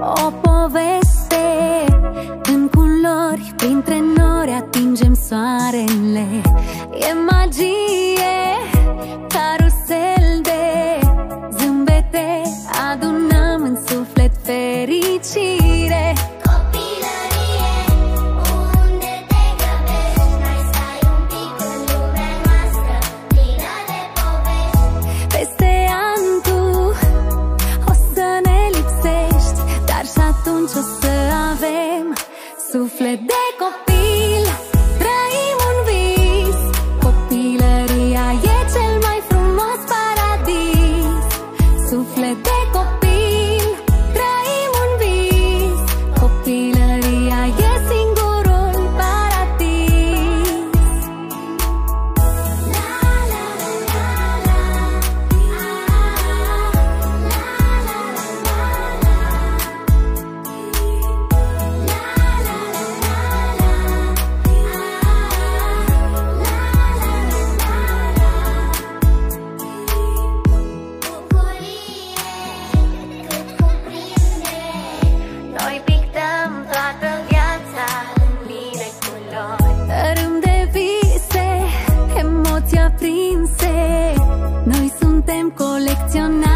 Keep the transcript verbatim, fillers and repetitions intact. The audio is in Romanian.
O poveste în culori, printre nori atingem soarele. E magie, carusel de zâmbete, adunăm în suflet fericire. Copilărie, unde te grăbești, mai stai un pic în lumea noastră, plină de povești. Peste ani tu o să ne lipsești, dar și atunci o să avem suflet de copil. Trăim un vis, copilăria e cel mai frumos paradis. Suflet de copil, trăim un vis, copilăria e singurul paradis. La la la la la, Noi pictăm toată viața în mii de culori, tărâm de vise, emoții aprinse. Noi suntem colecționari.